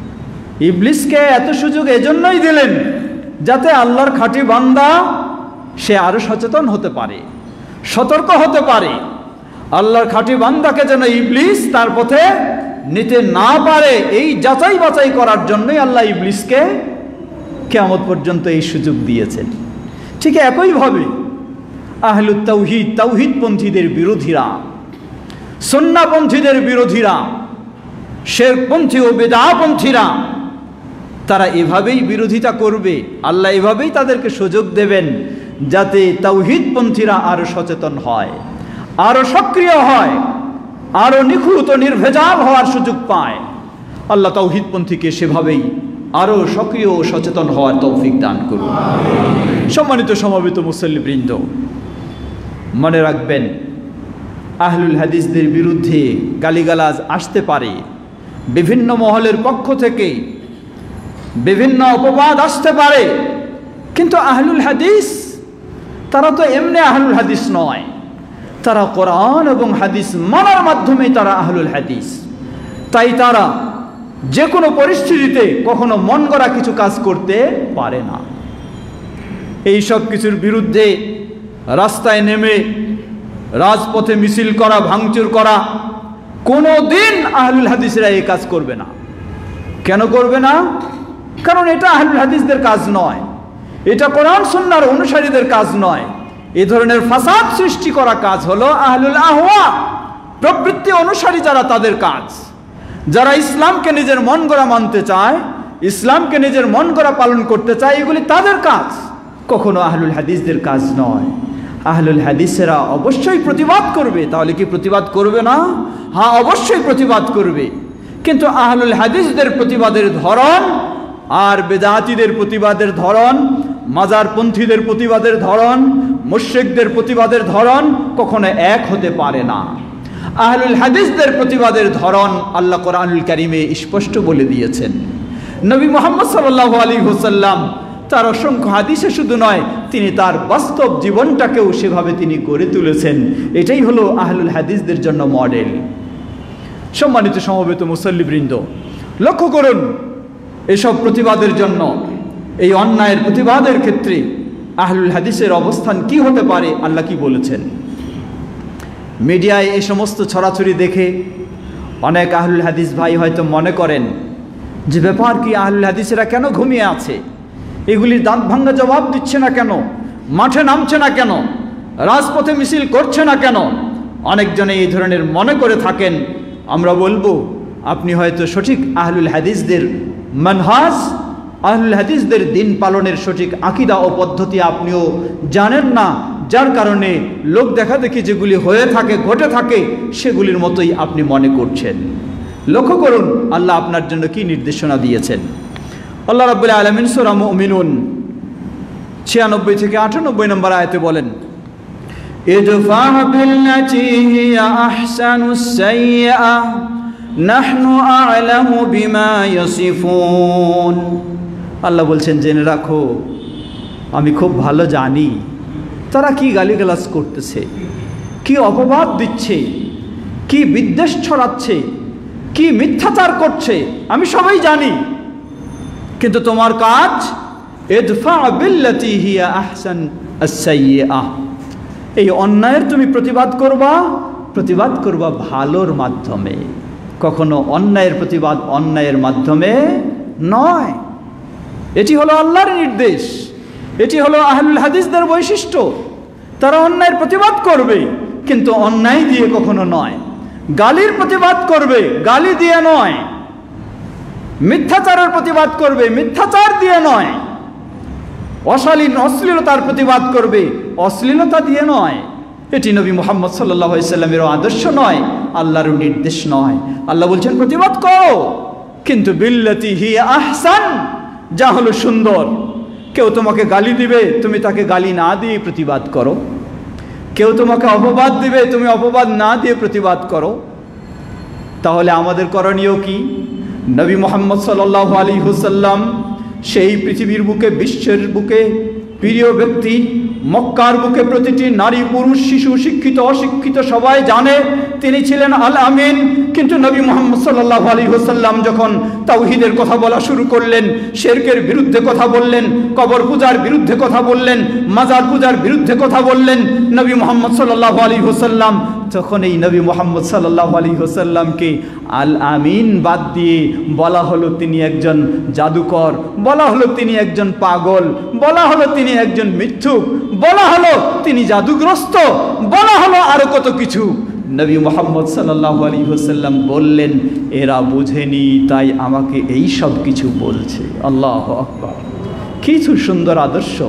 ইবলিসকে এত সুযোগ এজন্যই দিলেন যাতে আল্লাহর খাঁটি বান্দা সে আরো সচেতন হতে পারে, সতর্ক হতে পারে। আল্লাহর খাঁটি বান্দাকে যেন ইবলিস তার পথে নিতে না পারে, এই যাচাই বাছাই করার জন্যই আল্লাহ ইবলিসকে কিয়ামত পর্যন্ত এই সুযোগ দিয়েছেন। ঠিক একইভাবে আহলুত তাওহীদ, তাওহীদপন্থীদের বিরোধীরা, সুন্নাহপন্থীদের বিরোধীরা, শিরকপন্থী ও বিদআপন্থীরা, তারা এভাবেই বিরোধিতা করবে। আল্লাহ এভাবেই তাদেরকে সুযোগ দেবেন যাতে তাওহীদপন্থীরা আরো সচেতন হয়, আরো সক্রিয় হয়, আরো নিখুঁত ও নির্ভেজাল হওয়ার সুযোগ পায়। আল্লাহ তাওহীদপন্থীকে সেভাবেই আরো সক্রিয় ও সচেতন হওয়ার তৌফিক দান করুন। সম্মানিত সমবেত মুসল্লিবৃন্দ, মনে রাখবেন, আহলুল হাদিসদের বিরুদ্ধে গালিগালাজ আসতে পারে, বিভিন্ন মহলের পক্ষ থেকে বিভিন্ন অপবাদ আসতে পারে, কিন্তু আহলুল হাদিস তারা তো এমনি আহলুল হাদিস নয়, তারা কোরআন এবং হাদিস মানার মাধ্যমে তারা আহলুল হাদিস। তাই তারা যে কোনো পরিস্থিতিতে কখনো মন গড়া কিছু কাজ করতে পারে না। এই সব কিছুর বিরুদ্ধে রাস্তায় নেমে রাজপথে মিছিল করা, ভাঙচুর করা, কোনো দিন আহলুল হাদিসরা এই কাজ করবে না। কেন করবে না? কারণ এটা আহলুল হাদিসদের কাজ নয়, এটা কোরআন সুন্নাহর অনুসারীদের কাজ নয়। এই ধরনের ফাসাদ সৃষ্টি করা কাজ হলো আহলুল আহওয়া, প্রবৃত্তি অনুসারী যারা, তাদের কাজ। যারা ইসলামকে নিজের মন গড়া মানতে চায়, ইসলামকে নিজের মন গড়া পালন করতে চায়, এগুলি তাদের কাজ, কখনো আহলুল হাদিসদের কাজ নয়। আহলুল হাদিসেরা অবশ্যই প্রতিবাদ করবে। তাহলে কি প্রতিবাদ করবে না? হ্যাঁ, অবশ্যই প্রতিবাদ করবে। কিন্তু আহলুল হাদিসদের প্রতিবাদের ধরন আর বেদাতীদের প্রতিবাদের ধরন, মাজারপন্থীদের প্রতিবাদের ধরন, মুশরিকদের প্রতিবাদের ধরন কখনো এক হতে পারে না। আহলুল হাদিসদের প্রতিবাদের ধরন আল্লাহ কোরআনুল কারীমে স্পষ্ট বলে দিয়েছেন। নবী মুহাম্মদ সাল্লাল্লাহু আলাইহি ওয়াসাল্লাম তার অসংখ্য হাদিসে শুধু নয়, তিনি তার বাস্তব জীবনটাকেও সেভাবে তিনি গড়ে তুলেছেন। এটাই হলো আহলুল হাদিসদের জন্য মডেল। সম্মানিত সমবেত মুসল্লিবৃন্দ, লক্ষ্য করুন, এসব প্রতিবাদের জন্য, এই অন্যায়ের প্রতিবাদের ক্ষেত্রে আহলুল হাদিসের অবস্থান কি হতে পারে, আল্লাহ কি বলেছেন। মিডিয়ায় এই সমস্ত ছড়াছড়ি দেখে অনেক আহলুল হাদিস ভাই হয়তো মনে করেন যে ব্যাপার কি, আহলুল হাদিসেরা কেন ঘুমিয়ে আছে, এগুলির দাঁত ভাঙ্গা জবাব দিচ্ছে না কেন, মাঠে নামছে না কেন, রাজপথে মিছিল করছে না কেন। অনেকজনে এই ধরনের মনে করে থাকেন। আমরা বলবো, আপনি হয়তো সঠিক আহলুল হাদিসদের মানহাজ, আহলুল হাদিসদের দিন পালনের সঠিক আকীদা ও পদ্ধতি আপনিও জানেন না, যার কারণে লোক দেখা দেখি যেগুলি হয়ে থাকে, ঘটে থাকে, সেগুলির মতোই আপনি মনে করছেন। লক্ষ্য করুন আল্লাহ আপনার জন্য কি নির্দেশনা দিয়েছেন। আল্লাহ রাব্বুল আলামিন সূরা মুমিনুন ছিয়ানব্বই থেকে আটানব্বই নম্বর আয়াতে বলেন, ইদফা বিল্লাতি হিয়া আহসানুস সাইয়্যা নাহনু আ'লামু বিমা ইয়াসিফুন। আল্লাহ বলছেন, জেনে রাখো, আমি খুব ভালো জানি তারা কি গালিগালাজ করতেছে, কি অপবাদ দিচ্ছে, কি বিদ্বেষ ছড়াচ্ছে, কি মিথ্যাচার করছে, আমি সবাই জানি। কিন্তু তোমার কাজ, ইদফা বিল্লাতি হিয়া আহসান আস-সাইয়্যা, এই অন্যায়ের তুমি প্রতিবাদ করবা, প্রতিবাদ করবা ভালোর মাধ্যমে, কখনো অন্যায়ের প্রতিবাদ অন্যায়ের মাধ্যমে নয়। এটি হলো আল্লাহর নির্দেশ, এটি হলো আহলুল হাদিসদের বৈশিষ্ট্য। তারা অন্যায়ের প্রতিবাদ করবে, কিন্তু অন্যায় দিয়ে কখনো নয়। গালির প্রতিবাদ করবে, গালি দিয়ে নয়। মিথ্যাচারের প্রতিবাদ করবে, মিথ্যাচার দিয়ে নয়। অশালীন অশ্লীলতার প্রতিবাদ করবে, অশ্লীলতা দিয়ে নয়। এটি নবী মুহাম্মদ সাল্লাল্লাহু আলাইহি সাল্লামের আদর্শ নয়, আল্লাহর নির্দেশ নয়। আল্লাহ বলছেন প্রতিবাদ করো, কিন্তু বিল্লাতি হিয়া আহসান, যা হলো সুন্দর। কেউ তোমাকে গালি দিবে, তুমি তাকে গালি না দিয়ে প্রতিবাদ করো। কেউ তোমাকে অপবাদ দিবে, তুমি অপবাদ না দিয়ে প্রতিবাদ করো। তাহলে আমাদের করণীয় কি? নবী মুহাম্মদ সাল্লাল্লাহু আলাইহি ওয়াসাল্লাম সেই পৃথিবীর বুকে, বিশ্বের বুকে প্রিয় ব্যক্তি, মক্কার বুকে প্রতিটি নারী পুরুষ শিশু শিক্ষিত অশিক্ষিত সবাই জানে তিনি ছিলেন আল আমিন। কিন্তু নবী মুহাম্মদ সাল্লাল্লাহু আলাইহি ওয়াসাল্লাম যখন তাওহীদের কথা বলা শুরু করলেন, শিরকের বিরুদ্ধে কথা বললেন, কবর পূজার বিরুদ্ধে কথা বললেন, মাজার পূজার বিরুদ্ধে কথা বললেন নবী মুহাম্মদ সাল্লাল্লাহু আলাইহি ওয়াসাল্লাম, তখন এই নবী মুহাম্মদ সাল্লাল্লাহু আলাইহি ওয়াসাল্লামকে আল আমিন বাদ দিয়ে বলা হলো তিনি একজন জাদুকর, বলা হলো তিনি একজন পাগল, বলা হলো তিনি একজন মিথ্যুক, বলা হলো তিনি জাদুগ্রস্ত, বলা হলো আরো কত কিছু। নবী মুহাম্মদ সাল্লাল্লাহু আলাইহি ওয়াসাল্লাম বললেন, এরা বুঝেনি তাই আমাকে এই সব কিছু বলছে। আল্লাহু আকবার, কিছু সুন্দর আদর্শ।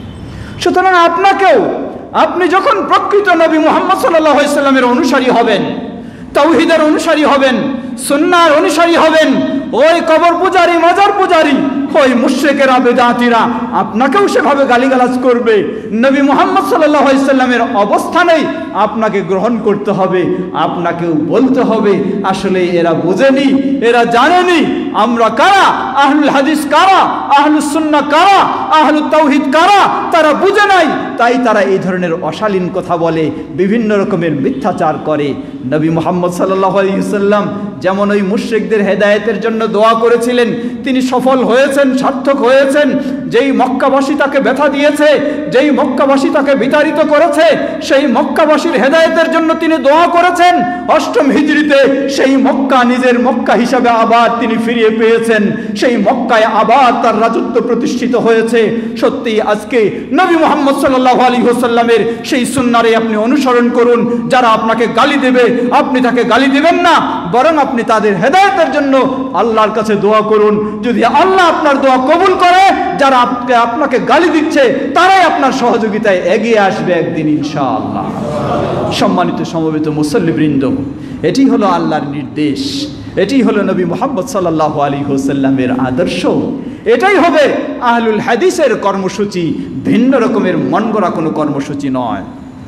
সুতরাং আপনাকেও, আপনি যখন প্রকৃত নবী মুহাম্মদ সাল্লাল্লাহু আলাইহি ওয়াসাল্লামের অনুসারী হবেন, তাওহীদের অনুসারী হবেন, সুন্নাহর অনুসারী হবেন, ওই কবর পূজারী মাজার পূজারী ওই মুশরিকেরা বেদাতীরা আপনাকেও সেভাবে গালিগালাজ করবে। নবী মুহাম্মদ সাল্লাল্লাহু আলাইহি ওয়াসাল্লামের অবস্থানেই আপনাকে গ্রহণ করতে হবে, আপনাকেও বলতে হবে আসলে এরা বোঝেনি, এরা জানেনি আমরা কারা, আহলুল হাদিস কারা, আহলুস সুন্নাহ কারা, আহলুত তাওহীদ কারা, তারা বুঝে নাই, তাই তারা এই ধরনের অশালীন কথা বলে, বিভিন্ন রকমের মিথ্যাচার করে। নবী মুহাম্মদ সাল্লাল্লাহু আলাইহি ওয়াসাল্লাম যেমন ওই মুশরিকদের হেদায়েতের জন্য দোয়া করেছিলেন, তিনি সফল হয়েছেন, সার্থক হয়েছেন। যেই মক্কাবাসী তাকে ব্যথা দিয়েছে, যেই মক্কাবাসী তাকে বিতাড়িত করেছে, সেই মক্কাবাসীর হেদায়েতের জন্য তিনি দোয়া করেছেন। অষ্টম হিজরিতে সেই মক্কা নিজের মক্কা হিসাবে আবার তিনি ফিরিয়ে পেয়েছেন, সেই মক্কায় আবার তার রাজত্ব প্রতিষ্ঠিত হয়েছে। সত্যি আজকে নবী মুহাম্মদ সাল্লাল্লাহু আলাইহি ওয়াসাল্লামের সেই সুন্নাহরে আপনি অনুসরণ করুন। যারা আপনাকে গালি দেবে আপনি তাকে গালি দিবেন না, বরং আপনি তাদের হেদায়েতের জন্য আল্লাহর কাছে দোয়া করুন। যদি আল্লাহ আপনার দোয়া কবুল করে, যারা আপনাকে গালি দিচ্ছে তারাই আপনার সহযোগিতায় এগিয়ে আসবে একদিন ইনশাআল্লাহ। সম্মানিত সমবেত মুসল্লিবৃন্দ, এটি হলো আল্লাহর নির্দেশ, এটি হলো নবী মুহাম্মদ সাল্লাল্লাহু আলাইহি ওয়াসাল্লামের আদর্শ, এটাই হবে আহলুল হাদিসের কর্মসূচি, ভিন্ন রকমের মন গড়া কোনো কর্মসূচি নয়।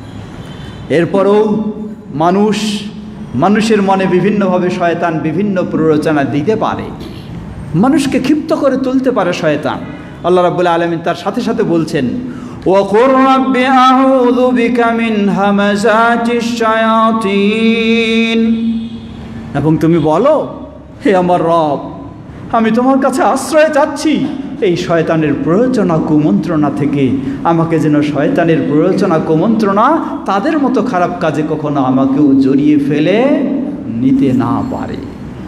এরপরও মানুষ মানুষের মনে বিভিন্নভাবে শয়তান বিভিন্ন প্ররোচনা দিতে পারে, মানুষকে ক্ষিপ্ত করে তুলতে পারে শয়তান। আল্লাহ রাব্বুল আলামিন তার সাথে সাথে বলছেন, ওয়াকুর রাব্বি আউযু বিকা মিন হামাযাতিশ শায়াতিন, এবং তুমি বলো, হে আমার রব, আমি তোমার কাছে আশ্রয় চাচ্ছি এই শয়তানের প্ররোচনা কুমন্ত্রণা থেকে। আমাকে যেন শয়তানের প্ররোচনা কুমন্ত্রণা তাদের মতো খারাপ কাজে কখনো আমাকেও জড়িয়ে ফেলে নিতে না পারে।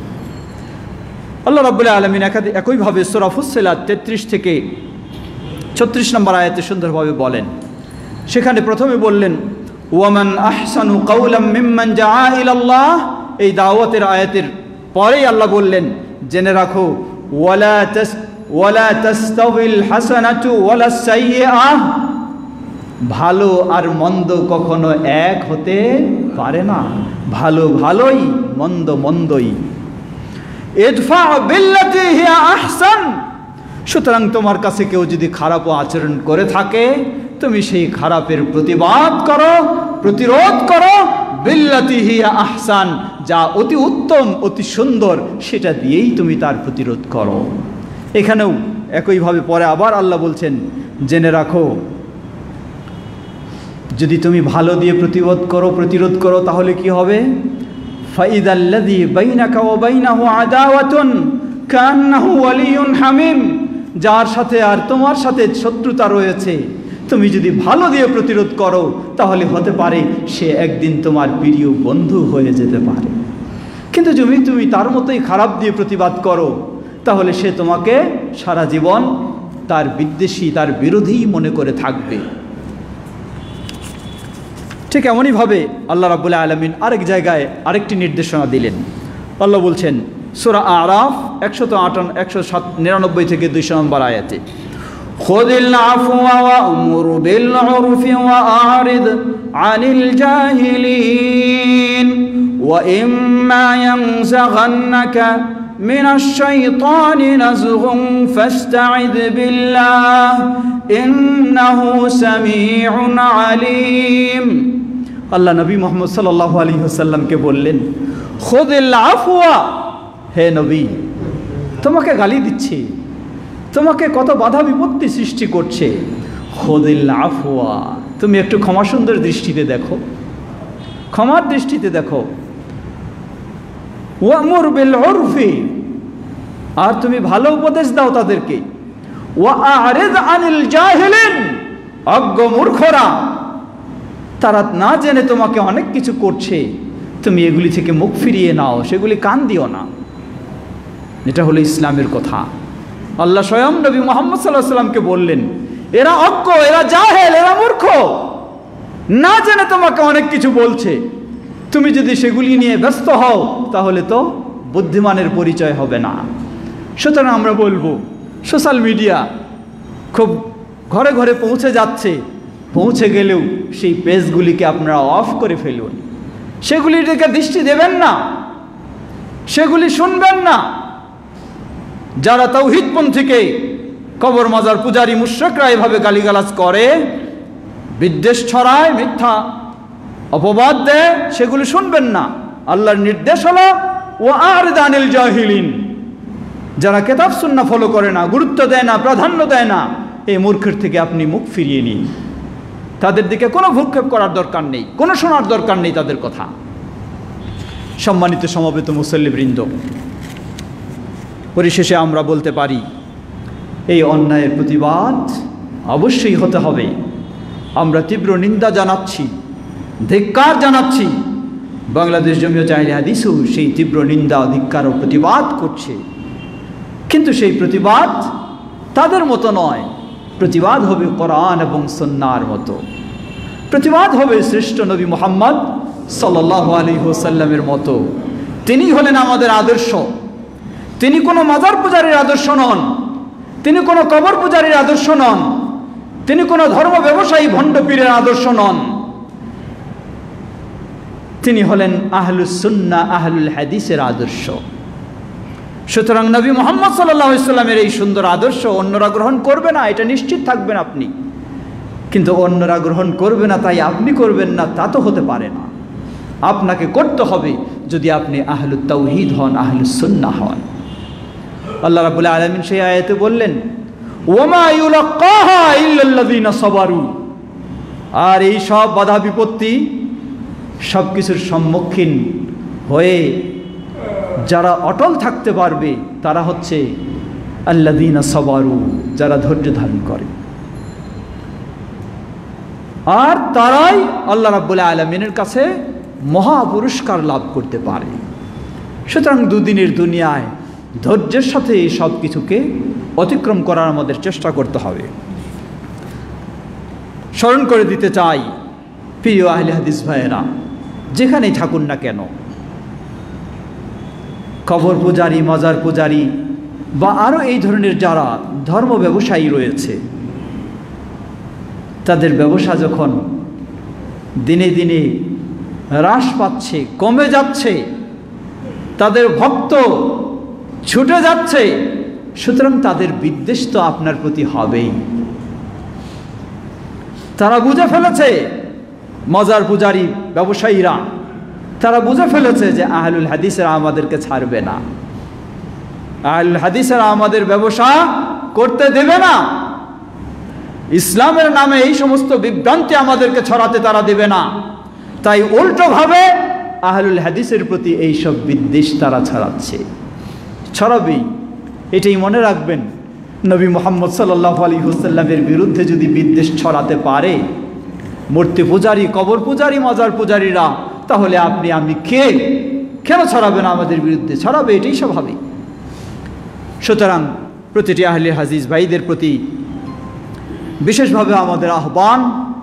আল্লাহ রাব্বুল আলামিন একইভাবে সূরা ফুসসিলাত তেত্রিশ থেকে ছত্রিশ নম্বর আয়াতে সুন্দরভাবে বলেন, সেখানে প্রথমে বললেন ওয়ামান আহসানু কাওলাম মিম্মান জাআ ইলাল্লাহ, এই দাওয়াতের আয়াতের পরেই আল্লাহ বললেন, জেনে রাখো ওয়ালা তাস ওয়ালা তাস্তাউল হাসানাতু ওয়ালা সাইয়্যাহ, ভালো আর মন্দ কখনো এক হতে পারে না, ভালো ভালোই, মন্দ মন্দই। ইদফা বিল্লাতি হিয়া আহসান, সুতরাং তোমার কাছে কেউ যদি খারাপ আচরণ করে থাকে তুমি সেই খারাপের প্রতিবাদ করো, প্রতিরোধ করো, বিল্লাতি হিয়া আহসান, যা অতি উত্তম অতি সুন্দর সেটা দিয়েই তুমি তার প্রতিরোধ করো। এখানেও একইভাবে পরে আবার আল্লাহ বলছেন, জেনে রাখো যদি তুমি ভালো দিয়ে প্রতিরোধ করো প্রতিরোধ করো তাহলে কি হবে, ফাইদাল্লাযী বাইনাকা ওয়া বাইনাহু আদাওয়াতুন কান্নাহু ওয়ালিয়ুন হামিম, যার সাথে আর তোমার সাথে শত্রুতা রয়েছে, তুমি যদি ভালো দিয়ে প্রতিরোধ করো তাহলে হতে পারে সে একদিন তোমার প্রিয় বন্ধু হয়ে যেতে পারে। কিন্তু যদি তুমি তার মতোই খারাপ দিয়ে প্রতিবাদ করো তাহলে সে তোমাকে সারা জীবন তার বিদ্বেষী, তার বিরোধী মনে করে থাকবে। ঠিক এমনইভাবে আল্লাহ রাব্বুল আলামিন আরেক জায়গায় আরেকটি নির্দেশনা দিলেন। আল্লাহ বলছেন সূরা আরাফ একশত আটান্ন একশো সাত নিরানব্বই থেকে দুইশো নম্বর আয়াতে, খুযিল আফওয়া ওয়া আমুর বিল উরফি ওয়া আরিদ আনিল জাহিলিন ওয়া ইম্মা ইয়ানজাগান্নাকা মিনাশ শাইতানি নাযগুন ফাস্তাইদ বিল্লাহ ইন্নাহু সামিউন আলিম। আল্লাহ নবী মুহাম্মদ সাল্লাল্লাহু আলাইহি ওয়াসাল্লামকে বললেন, খুযিল আফওয়া, হে নবী তোমাকে গালি দিচ্ছে, তোমাকে কত বাধা বিপত্তি সৃষ্টি করছে, খুযিল আফওয়া, তুমি একটু ক্ষমা সুন্দর দৃষ্টিতে দেখো, ক্ষমার দৃষ্টিতে দেখো। ওয়ামুর বিল উরফি, আর তুমি ভালো উপদেশ দাও তাদেরকে। ওয়া আরিদ আনিল জাহিলিন, অজ্ঞ মূর্খরা তারা না জেনে তোমাকে অনেক কিছু করছে, তুমি এগুলি থেকে মুখ ফিরিয়ে নাও, সেগুলি কান দিও না। এটা হলো ইসলামের কথা। আল্লাহ স্বয়ং নবী মুহাম্মদ সাল্লাল্লাহু আলাইহি সাল্লামকে বললেন, এরা অজ্ঞ, এরা জাহেল, এরা মূর্খ, না জেনে তোমাকে অনেক কিছু বলছে, তুমি যদি সেগুলি নিয়ে ব্যস্ত হও তাহলে তো বুদ্ধিমানের পরিচয় হবে না। সুতরাং আমরা বলবো, সোশ্যাল মিডিয়া খুব ঘরে ঘরে পৌঁছে যাচ্ছে, পৌঁছে গেলেও সেই পেজগুলিকে আপনারা অফ করে ফেলুন, সেগুলির দিকে দৃষ্টি দেবেন না, সেগুলি শুনবেন না। যারা তাওহীদপন্থীকে, কবর মাজার পূজারী মুশরিকরা এভাবে গালিগালাজ করে, বিদ্বেষ ছড়ায়, মিথ্যা অপবাদ দেয়, সেগুলি শুনবেন না। আল্লাহর নির্দেশ হলো ওয়া আরিদ আনিল জাহিলিন, যারা কিতাব সুন্নাহ ফলো করে না, গুরুত্ব দেয় না, প্রাধান্য দেয় না, এই মূর্খের থেকে আপনি মুখ ফিরিয়ে নিন। তাদের দিকে কোনো ভ্রুক্ষেপ করার দরকার নেই, কোনো শোনার দরকার নেই তাদের কথা। সম্মানিত সমবেত মুসল্লিবৃন্দ, পরিশেষে আমরা বলতে পারি, এই অন্যায়ের প্রতিবাদ অবশ্যই হতে হবে। আমরা তীব্র নিন্দা জানাচ্ছি, ধিক্কার জানাচ্ছি। বাংলাদেশ জমিয়ত আহলে হাদিসও সেই তীব্র নিন্দা, ধিক্কার ও প্রতিবাদ করছে। কিন্তু সেই প্রতিবাদ তাদের মতো নয়, প্রতিবাদ হবে কোরআন এবং সুন্নাহর মতো, প্রতিবাদ হবে শ্রেষ্ঠ নবী মুহাম্মদ সাল্লাল্লাহু আলাইহি ওয়াসাল্লামের মতো। তিনি হলেন আমাদের আদর্শ। তিনি কোনো মাজার পূজারীর আদর্শ নন, তিনি কোনো কবর পূজারীর আদর্শ নন, তিনি কোনো ধর্ম ব্যবসায়ী ভণ্ড পীরের আদর্শ নন। তিনি হলেন আহলুস সুন্নাহ, আহলুল হাদিসের আদর্শ। সুতরাং নবী মুহাম্মদ সাল্লাল্লাহু আলাইহি ওয়াসাল্লামের এই সুন্দর আদর্শ অন্যরা গ্রহণ করবে না, এটা নিশ্চিত থাকবেন আপনি। কিন্তু অন্যরা গ্রহণ করবে না তাই আপনি করবেন না, তা তো হতে পারে না। আপনাকে করতে হবে যদি আপনি আহলুত তাওহীদ হন, আহলুস সুন্নাহ হন। আল্লাহ রাব্বুল আলামিন সেই আয়াতে বললেন, ওয়ামা ইউলাক্কাহা ইল্লাল্লাযীনা সাবারু, আর এই সব বাধা বিপত্তি, সব কিছুর সম্মুখীন হয়ে যারা অটল থাকতে পারবে তারা হচ্ছে আল্লাযীনা সাবারু, যারা ধৈর্য ধারণ করে। আর তারাই আল্লাহ রাব্বুল আলামিনের কাছে মহা পুরস্কার লাভ করতে পারে। সুতরাং দুদিনের দুনিয়ায় ধৈর্যের সাথে এই সব কিছুকে অতিক্রম করার আমাদের চেষ্টা করতে হবে। স্মরণ করে দিতে চাই, প্রিয় আহলে হাদিস ভাইয়েরা, যেখানেই থাকুন না কেন, কবর পূজারী, মাজার পূজারী বা আরও এই ধরনের যারা ধর্ম ব্যবসায়ী রয়েছে, তাদের ব্যবসা যখন দিনে দিনে হ্রাস পাচ্ছে, কমে যাচ্ছে, তাদের ভক্ত ছুটে যাচ্ছে, সুতরাং তাদের বিদ্বেষ তো আপনার প্রতি হবেই। তারা বুঝে ফেলেছে, মাজার পূজারী ব্যবসায়ীরা, তারা বুঝে ফেলেছে যে আহলুল হাদিসেরা আমাদেরকে ছাড়বে না, আহলুল হাদিসেরা আমাদের ব্যবসা করতে দেবে না, ইসলামের নামে এই সমস্ত বিভ্রান্তি আমাদেরকে ছড়াতে তারা দেবে না। তাই উল্টোভাবে আহলুল হাদিসের প্রতি এইসব বিদ্বেষ তারা ছড়াচ্ছে, ছড়াবেই। এটাই মনে রাখবেন, নবী মুহাম্মদ সাল্লাল্লাহু আলাইহি ওয়াসাল্লামের বিরুদ্ধে যদি বিদ্বেষ ছড়াতে পারে মূর্তি পূজারী, কবর পূজারী, মাজার পূজারীরা, তাহলে আপনি আমি কে? কেন ছড়াবে না আমাদের বিরুদ্ধে? ছড়াবে, এটাই স্বাভাবিক। সুতরাং প্রতিটি আহলে হাদিস ভাইদের প্রতি বিশেষভাবে আমাদের আহ্বান,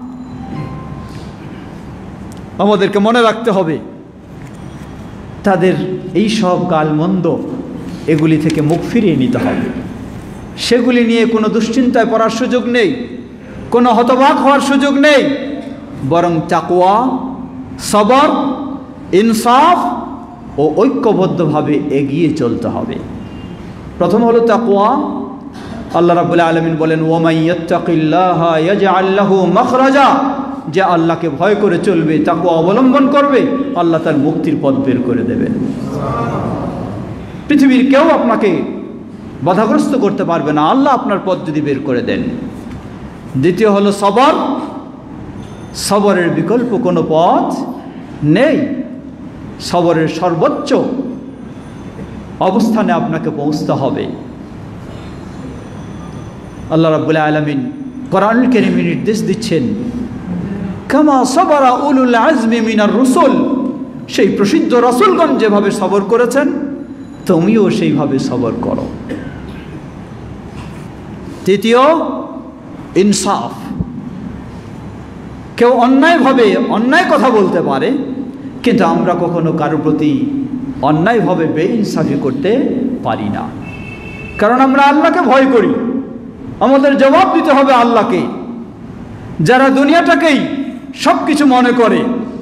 আমাদেরকে মনে রাখতে হবে তাদের এই সব গালমন্দ, এগুলি থেকে মুখ ফিরিয়ে নিতে হবে। সেগুলি নিয়ে কোনো দুশ্চিন্তায় পড়ার সুযোগ নেই, কোনো হতবাক হওয়ার সুযোগ নেই, বরং তাকওয়া, সবর, ইনসাফ ও ঐক্যবদ্ধভাবে এগিয়ে চলতে হবে। প্রথম হলো তাকওয়া। আল্লাহ রাব্বুল আলামিন বলেন, ওয়া ইয়াত্তাকিল্লাহা ইয়াজআল লাহু মাখরাজা, যে আল্লাহকে ভয় করে চলবে, তাকওয়া অবলম্বন করবে, আল্লাহ তার মুক্তির পথ বের করে দেবেন। পৃথিবীর কেউ আপনাকে বাধাগ্রস্ত করতে পারবে না, আল্লাহ আপনার পথ যদি বের করে দেন। দ্বিতীয় হলো সবর। সবরের বিকল্প কোনো পথ নেই। সবরের সর্বোচ্চ অবস্থানে আপনাকে পৌঁছতে হবে। আল্লাহ রাব্বুল আলামিন কোরআনুল কারীমে নির্দেশ দিচ্ছেন, কামা সাবারা উলুল আজমি মিনার রুসুল, সেই প্রসিদ্ধ রাসূলগণ যেভাবে সবর করেছেন তুমিও সেইভাবে সবর করো। তৃতীয়, ইনসাফ। কেউ অন্যায়ভাবে অন্যায় কথা বলতে পারে, কিন্তু আমরা কখনো কারোর প্রতি অন্যায়ভাবে বেইনসাফি করতে পারি না, কারণ আমরা আল্লাহকে ভয় করি। আমাদের জবাব দিতে হবে আল্লাহকে। যারা দুনিয়াটাকেই সব কিছু মনে করে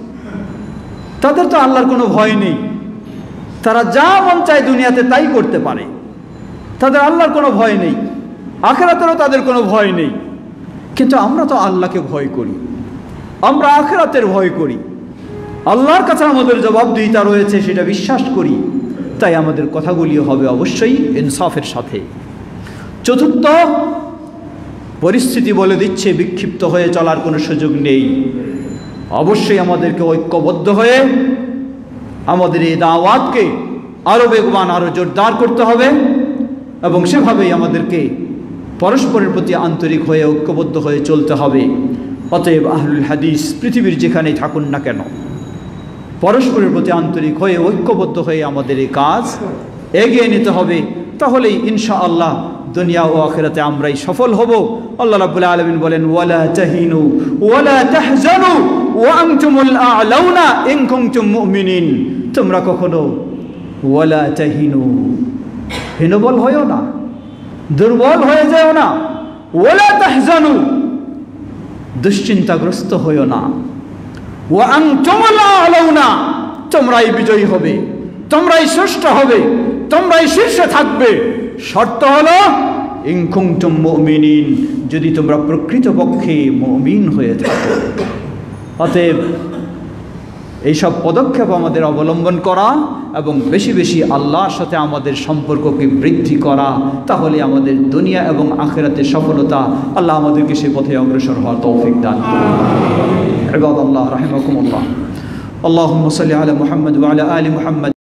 তাদের তো আল্লাহর কোনো ভয় নেই, তারা যা মন চায় দুনিয়াতে তাই করতে পারে, তাদের আল্লাহর কোনো ভয় নেই, আখিরাতেরও তাদের কোনো ভয় নেই। কিন্তু আমরা তো আল্লাহকে ভয় করি, আমরা আখিরাতের ভয় করি, আল্লাহর কাছে আমাদের জবাবদিহিতা রয়েছে সেটা বিশ্বাস করি, তাই আমাদের কথাগুলি হবে অবশ্যই ইনসাফের সাথে। চতুর্থ, পরিস্থিতি বলে দিচ্ছে বিক্ষিপ্ত হয়ে চলার কোনো সুযোগ নেই। অবশ্যই আমাদেরকে ঐক্যবদ্ধ হয়ে আমাদের এই দাওয়াতকে আরও বেগবান, আরও জোরদার করতে হবে, এবং সেভাবেই আমাদেরকে পরস্পরের প্রতি আন্তরিক হয়ে ঐক্যবদ্ধ হয়ে চলতে হবে। অতএব আহলুল হাদিস পৃথিবীর যেখানেই থাকুন না কেন, পরস্পরের প্রতি আন্তরিক হয়ে ঐক্যবদ্ধ হয়ে আমাদের এই কাজ এগিয়ে নিতে হবে। তাহলেই ইনশাআল্লাহ দুনিয়া ও আখিরাতে আমরাই সফল হব। আল্লাহ রাব্বুল আলামিন বলেন, ওয়ালা তাহিনু ওয়ালা তাহজানু ওয়া আনতুমুল আ'লাউনা ইন কুনতুম মুমিনিন। তোমরা কখনো ওয়ালা তাহিনু, হীনবল হয়ো না, দুর্বল হয়ে যাও না। ওয়ালা তাহজানু, দুশ্চিন্তাগ্রস্ত হয়ো না। ওয়া আনতুমুল আ'লাউনা, তোমরাই বিজয়ী হবে, তোমরাই শ্রেষ্ঠ হবে, তোমরাই শীর্ষে থাকবে। শর্ত হলো ইন কুনতুম মুমিনিন, যদি তোমরা প্রকৃতপক্ষে মুমিন হয়ে থাকো। অতএব এইসব পদক্ষেপ আমাদের অবলম্বন করা এবং বেশি বেশি আল্লাহর সাথে আমাদের সম্পর্ককে বৃদ্ধি করা, তাহলে আমাদের দুনিয়া এবং আখিরাতের সফলতা। আল্লাহ আমাদেরকে সে পথে অগ্রসর হওয়ার তৌফিক দান করুন। ইবাদাল্লাহ রাহিমাকুমুল্লাহ, আল্লাহুম্মা সাল্লি আলা মুহাম্মদ ওয়া আলা আলি মুহাম্মদ।